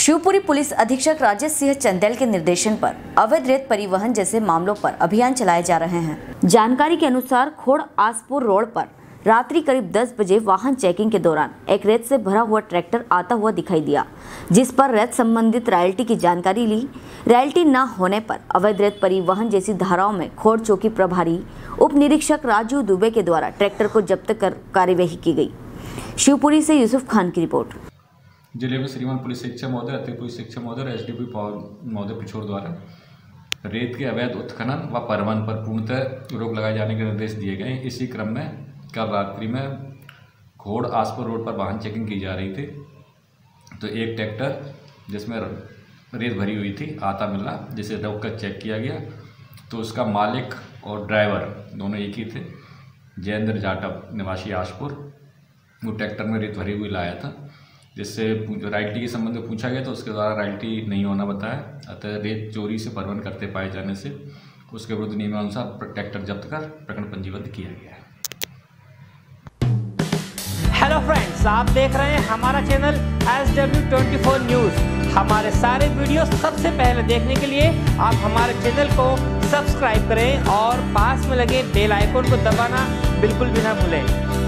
Shivpuri police अधीक्षक राजेश सिंह चंदेल के निर्देशन पर अवैध रेत परिवहन जैसे मामलों पर अभियान चलाए जा रहे हैं। जानकारी के अनुसार खोड़ आसपुर रोड पर रात्रि करीब 10 बजे वाहन चेकिंग के दौरान एक रेत से भरा हुआ ट्रैक्टर आता हुआ दिखाई दिया, जिस पर रेत संबंधित रॉयल्टी की जानकारी ली। रॉयल्टी न होने पर अवैध रेत परिवहन जैसी धाराओं में खोड़ चौकी प्रभारी उप निरीक्षक राजू दुबे के द्वारा ट्रैक्टर को जब्त कर कार्यवाही की गई। शिवपुरी से यूसुफ खान की रिपोर्ट। जिले में श्रीमान पुलिस अधीक्षक महोदय, अतिरिक्त पुलिस अधीक्षक महोदय, एसडीपी महोदय पिछोर द्वारा रेत के अवैध उत्खनन व परिवहन पर पूर्णतः रोक लगाए जाने के निर्देश दिए गए। इसी क्रम में कल रात्रि में खोड़ आसपुर रोड पर वाहन चेकिंग की जा रही थी, तो एक ट्रैक्टर जिसमें रेत भरी हुई थी आता मिला, जिसे रोक कर चेक किया गया तो उसका मालिक और ड्राइवर दोनों एक ही थे। जयेंद्र जाटव निवासी आसपुर, वो ट्रैक्टर में रेत भरी हुई लाया था, जिससे रॉयल्टी के संबंध में पूछा गया तो उसके द्वारा रॉयल्टी नहीं होना बताया। अतः रेत चोरी से परिवहन करते पाए जाने से उसके विरुद्ध नियमानुसार ट्रैक्टर जब्त कर प्रकरण पंजीबद्ध किया गया है। हेलो फ्रेंड्स, आप देख रहे हैं हमारा चैनल SW24 न्यूज़। हमारे सारे वीडियो सबसे पहले देखने के लिए आप हमारे चैनल को सब्सक्राइब करें और पास में लगे बेल आइकन को दबाना बिल्कुल भी ना भूलें।